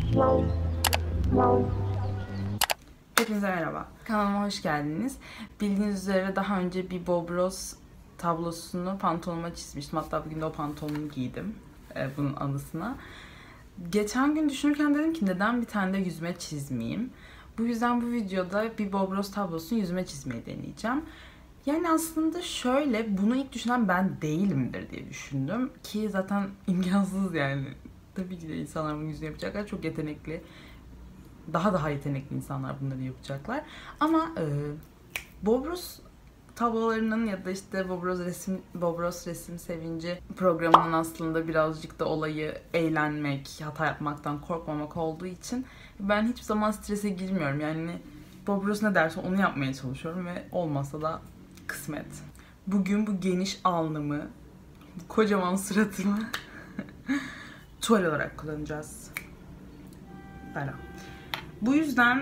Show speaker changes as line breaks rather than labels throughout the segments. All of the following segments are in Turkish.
Hepinize merhaba. Kanalıma hoş geldiniz. Bildiğiniz üzere daha önce bir Bob Ross tablosunu pantolonuma çizmiştim. Hatta bugün de o pantolonu giydim bunun anısına. Geçen gün düşünürken dedim ki neden bir tane de yüzüme çizmeyeyim. Bu yüzden bu videoda bir Bob Ross tablosunu yüzüme çizmeyi deneyeceğim. Yani aslında şöyle, bunu ilk düşünen ben değilimdir diye düşündüm. Ki zaten imkansız yani. Tabii ki de insanlar bunu yüzüne yapacaklar. Çok yetenekli. Daha yetenekli insanlar bunları yapacaklar. Ama Bob Ross tablolarının ya da işte Bob Ross resim sevinci programının aslında birazcık da olayı eğlenmek, hata yapmaktan korkmamak olduğu için ben hiçbir zaman strese girmiyorum. Yani Bob Ross ne derse onu yapmaya çalışıyorum ve olmasa da kısmet. Bugün bu geniş alnımı, bu kocaman suratımı tuval olarak kullanacağız. Böyle. Bu yüzden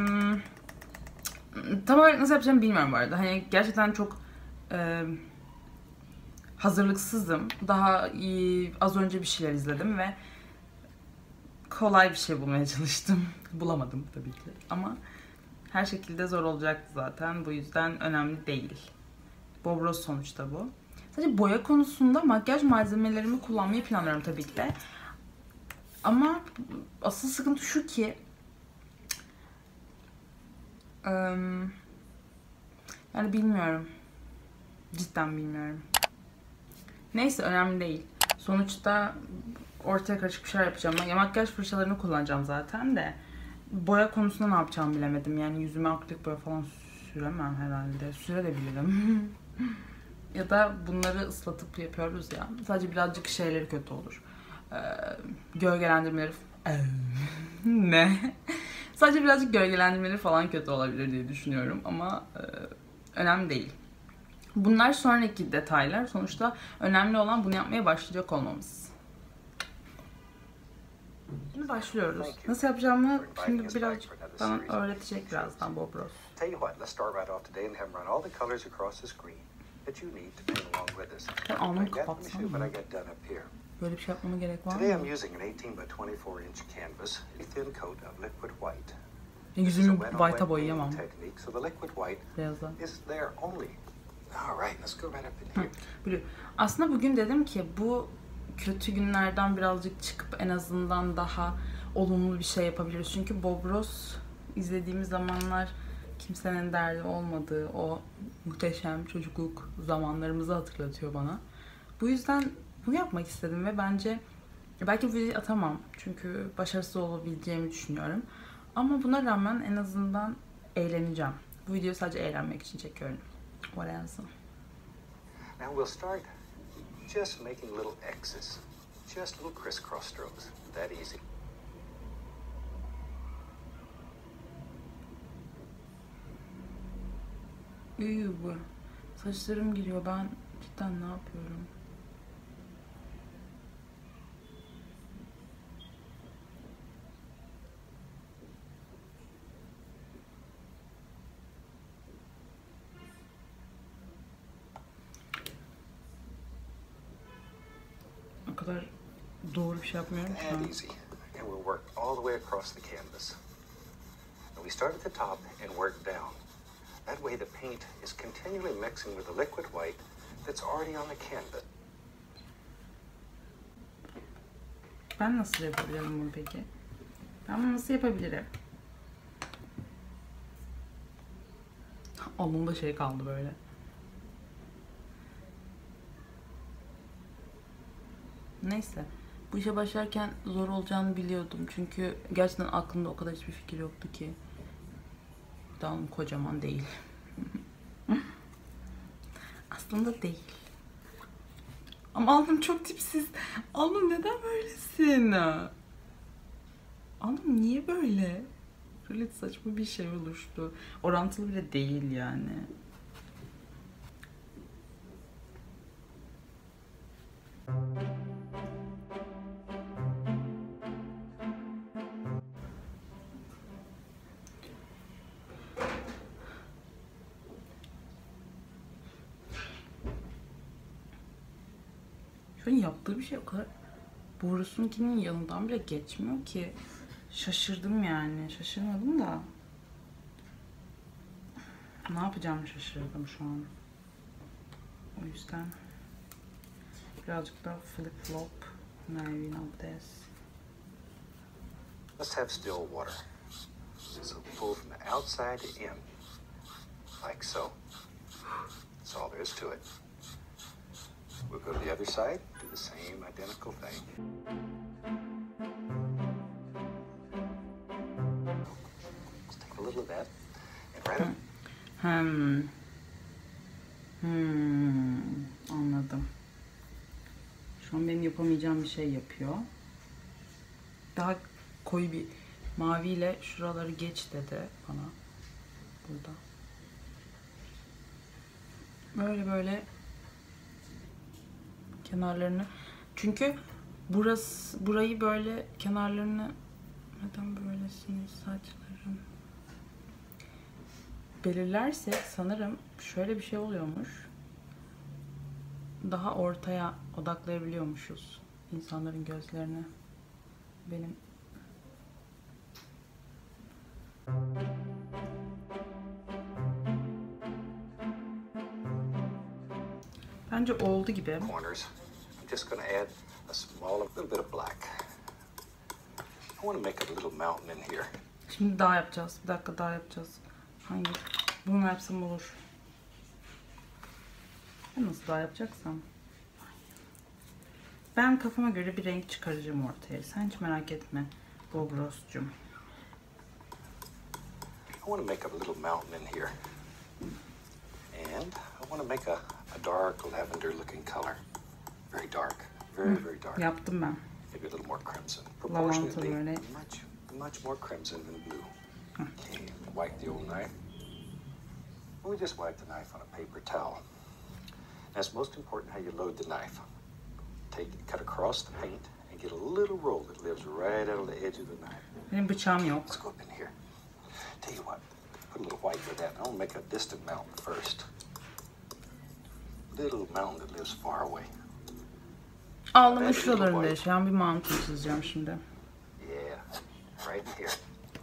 tam olarak nasıl yapacağımı bilmiyorum bu arada. Hani gerçekten çok hazırlıksızım. Daha iyi, az önce bir şeyler izledim ve kolay bir şey bulmaya çalıştım. Bulamadım tabii ki ama her şekilde zor olacaktı zaten. Bu yüzden önemli değil. Bob Ross sonuçta bu. Sadece boya konusunda makyaj malzemelerimi kullanmayı planlıyorum tabii ki de. Ama asıl sıkıntı şu ki yani bilmiyorum. Cidden bilmiyorum. Neyse önemli değil. Sonuçta ortaya karışık bir şeyler yapacağım. Ya makyaj fırçalarını kullanacağım zaten de. Boya konusunda ne yapacağımı bilemedim. Yani yüzüme akrilik boya falan süremem herhalde. Sürebilirim. Ya da bunları ıslatıp yapıyoruz ya. Sadece birazcık şeyleri kötü olur. Gölgelendirmeleri... ne? Sadece birazcık gölgelendirmeleri falan kötü olabilir diye düşünüyorum ama önemli değil. Bunlar sonraki detaylar. Sonuçta önemli olan bunu yapmaya başlayacak olmamız. Şimdi başlıyoruz. Nasıl yapacağımı şimdi birazcık bana öğretecek birazdan Bob Ross. Ben alnımı kapatsam mı? Böyle bir şey yapmama gerek var mı? Yüzümü white'a boyayamam. Beyaza. Aslında bugün dedim ki bu kötü günlerden birazcık çıkıp en azından daha olumlu bir şey yapabiliriz. Çünkü Bob Ross izlediğimiz zamanlar kimsenin derdi olmadığı o muhteşem çocukluk zamanlarımızı hatırlatıyor bana. Bu yüzden bunu yapmak istedim ve bence belki bu videoyu atamam. Çünkü başarısız olabileceğimi düşünüyorum. Ama buna rağmen en azından eğleneceğim. Bu videoyu sadece eğlenmek için çekiyorum. What else?
Now we'll start just making little X's. Just little crisscross strokes. That easy.
Bu. Saçlarım giriyor. Ben cidden ne yapıyorum? O kadar doğru bir şey yapmıyorum ki.
And easy. And we'll work all the way across the canvas. And we start at the top and work down. That way the paint is continually mixing with the liquid white that's already on the canvas.
Ben nasıl yapabilirim bunu peki? Ben bunu nasıl yapabilirim? Alnımda şey kaldı böyle. Neyse. Bu işe başlarken zor olacağını biliyordum. Çünkü gerçekten aklımda o kadar hiçbir fikir yoktu ki. Dalım kocaman değil. Aslında değil. Ama alnım çok tipsiz. Alnım neden böylesin? Alnım niye böyle? Böyle saçma bir şey oluştu. Orantılı bile değil yani. Şu an yaptığı bir şey o kadar borusunkinin yanından bile geçmiyor ki. Şaşırdım yani. Şaşırmadım da. Ne yapacağımı şaşırdım şu an. O yüzden birazcık da flip flop Navy Abdes.
Let's have still water. So pull from the outside to in, like so. That's all there is to it. We'll go to the other side, do the same identical thing. Let's take a little of that and right up.
Anladım. Şu an benim yapamayacağım bir şey yapıyor. Daha koyu bir maviyle şuraları geç dedi bana. Burada. Böyle kenarlarını. Çünkü burayı böyle kenarlarını neden böylesiniz saçlarım? Belirlersek sanırım şöyle bir şey oluyormuş. Daha ortaya odaklayabiliyormuşuz insanların gözlerini. Benim bence oldu gibi.
Corners. I'm just going to add a little bit of black. I want to make a little mountain in here.
Şimdi daha yapacağız. Bir dakika daha yapacağız. Hangi? Bunu yapsam olur. Ben nasıl daha yapacaksam? Ben kafama göre bir renk çıkaracağım ortaya. Sen hiç merak etme Bob Ross'cum.
I want to make a little mountain in here. And I want to make a dark lavender looking color. Very dark. Very dark.
Yaptım ben.
Maybe a little more crimson.
Lavanta
Proportionately
böyle.
much more crimson than blue. Okay, wipe the old knife. We just wipe the knife on a paper towel. That's most important how you load the knife. Cut across the paint and get a little roll that lives right out of the edge of the knife.
Benim bıçağım yok.
Let's go up in here. Tell you what, put a little white with that. I'll make a distant mountain first. Little mountain that lives far away.
Ağlama şuralarında yaşayan bir mountain çizeceğim şimdi.
Yeah, right in here.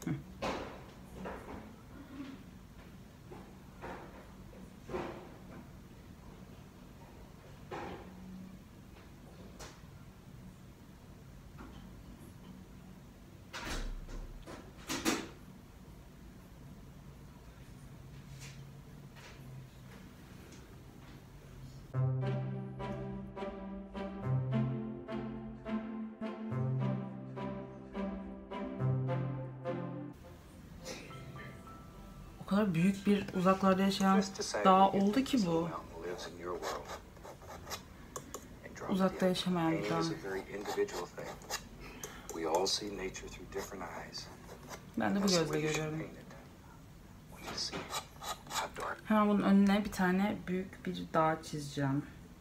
O kadar büyük bir uzaklarda yaşayan dağ oldu ki bu. Uzakta yaşamayan bir dağ. Ben de bu gözle görüyorum. Hemen bunun önüne bir tane büyük bir dağ çizeceğim.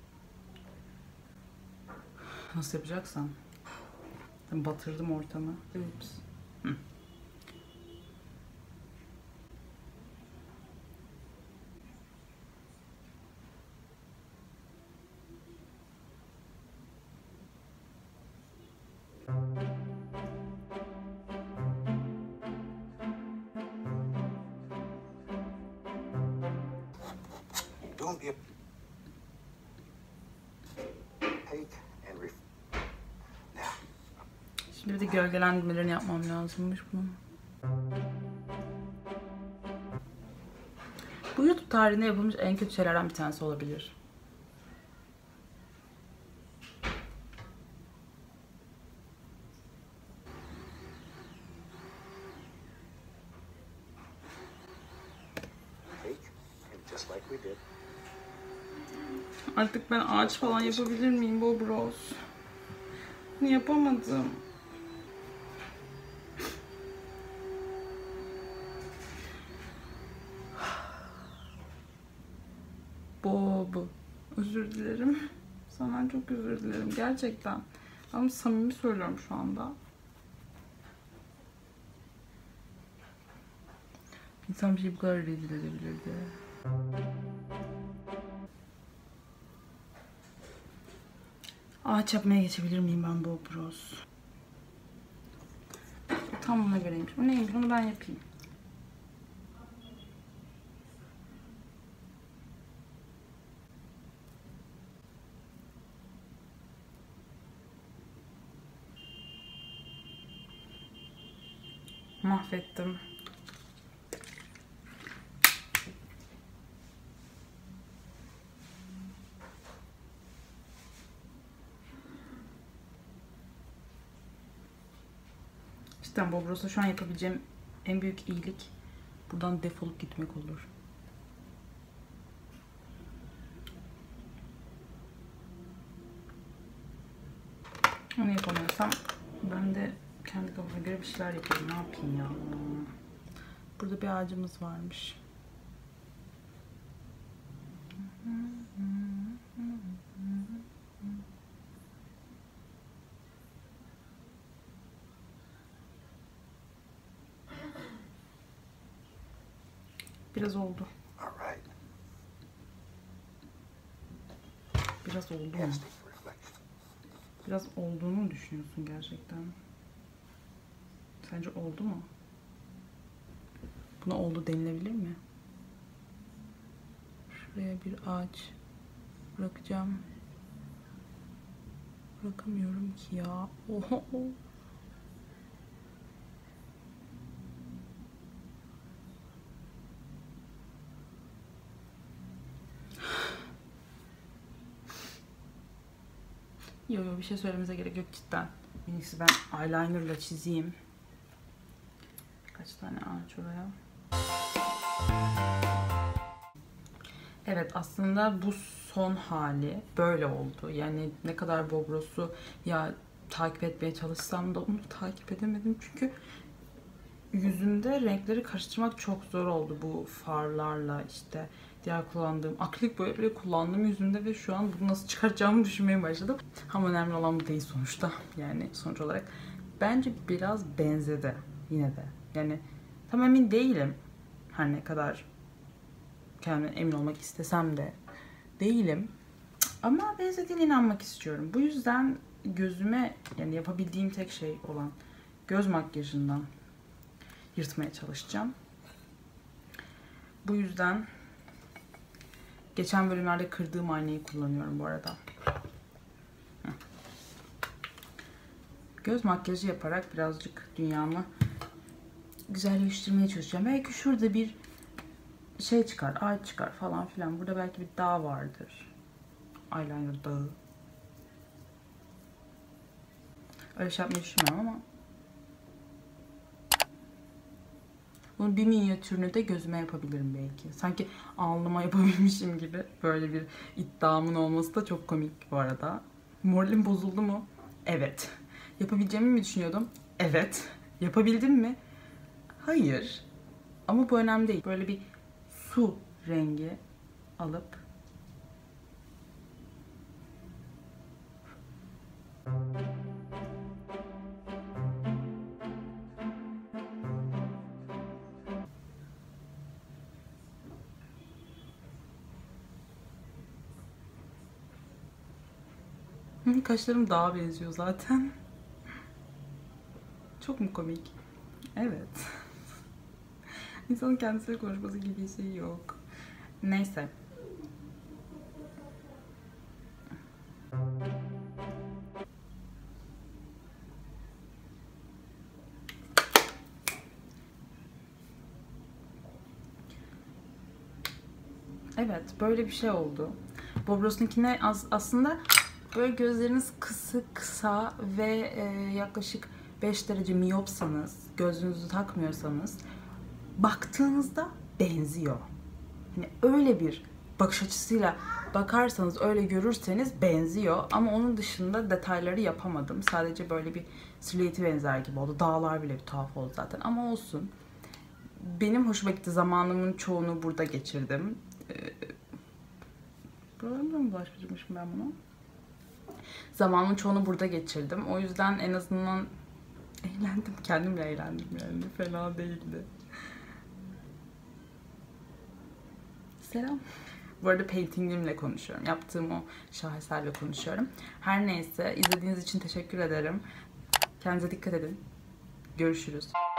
Nasıl yapacaksam. Batırdım ortamı. Ups.
Don't be a take and
Şimdi bir de gölgelendirmelerini yapmam lazımmış bunun. Bu YouTube tarihinde yapılmış en kötü şeylerden bir tanesi olabilir. Artık ben ağaç falan yapabilir miyim Bob Ross? Bunu yapamadım. Bob, özür dilerim. Sana çok özür dilerim gerçekten. Ama samimi söylüyorum şu anda. İnsan bir şey bu kadar rezil edebilirdi. Ağaç yapmaya geçebilir miyim ben Bob Ross? Tam buna göreymiş. Bu neymiş? Bunu ben yapayım. Mahvettim. İşte Bob Ross'a şu an yapabileceğim en büyük iyilik buradan defolup gitmek olur. Onu yapamıyorsam ben de kendi kafama göre bir şeyler yapayım. Ne yapayım ya? Burada bir ağacımız varmış. Biraz oldu. Biraz oldu mu? Biraz olduğunu mu düşünüyorsun gerçekten? Sence oldu mu? Buna oldu denilebilir mi? Şuraya bir ağaç bırakacağım. Bırakamıyorum ki ya. Oho. Yok bir şey söylememize gerek yok cidden. En iyisi ben eyelinerla çizeyim. Kaç tane ağaç oraya. Evet aslında bu son hali böyle oldu. Yani ne kadar Bob Ross'u ya takip etmeye çalışsam da onu takip edemedim. Çünkü yüzümde renkleri karıştırmak çok zor oldu bu farlarla işte diğer kullandığım akrilik boya bile kullandım yüzümde ve şu an bunu nasıl çıkartacağımı düşünmeye başladım. Ama önemli olan bu değil sonuçta. Yani sonuç olarak bence biraz benzedi yine de. Yani tam emin değilim. Her ne kadar kendimden emin olmak istesem de değilim. Ama benzediğine inanmak istiyorum. Bu yüzden gözüme yani yapabildiğim tek şey olan göz makyajından yırtmaya çalışacağım. Bu yüzden geçen bölümlerde kırdığım aynayı kullanıyorum bu arada. Göz makyajı yaparak birazcık dünyamı güzelleştirmeye çalışacağım. Belki şurada bir şey çıkar, ağaç çıkar falan filan. Burada belki bir dağ vardır. Eyeliner dağı. Öyle şey yapmayı düşünmüyorum ama bunun bir minyatürünü de gözüme yapabilirim belki. Sanki alnıma yapabilmişim gibi böyle bir iddiamın olması da çok komik bu arada. Moralim bozuldu mu? Evet. Yapabileceğimi mi düşünüyordum? Evet. Yapabildim mi? Hayır. Ama bu önemli değil. Böyle bir su rengi alıp kaşlarım daha benziyor zaten. Çok mu komik? Evet. İnsanın kendisiyle konuşması gibi bir şey yok. Neyse. Evet, böyle bir şey oldu. Bob Ross'unkine aslında böyle gözleriniz kısa ve yaklaşık 5 derece miyopsanız, gözünüzü takmıyorsanız baktığınızda benziyor. Hani öyle bir bakış açısıyla bakarsanız, öyle görürseniz benziyor. Ama onun dışında detayları yapamadım. Sadece böyle bir silüeti benzer gibi oldu. Dağlar bile bir tuhaf oldu zaten. Ama olsun. Benim hoşuma gitti. Zamanımın çoğunu burada geçirdim. Buralarımda mı bulaştırmışım ben bunu? Zamanımın çoğunu burada geçirdim. O yüzden en azından eğlendim. Kendimle eğlendim yani. Fena değildi. Selam. Bu arada paintingimle konuşuyorum. Yaptığım o şaheserle konuşuyorum. Her neyse izlediğiniz için teşekkür ederim. Kendinize dikkat edin. Görüşürüz.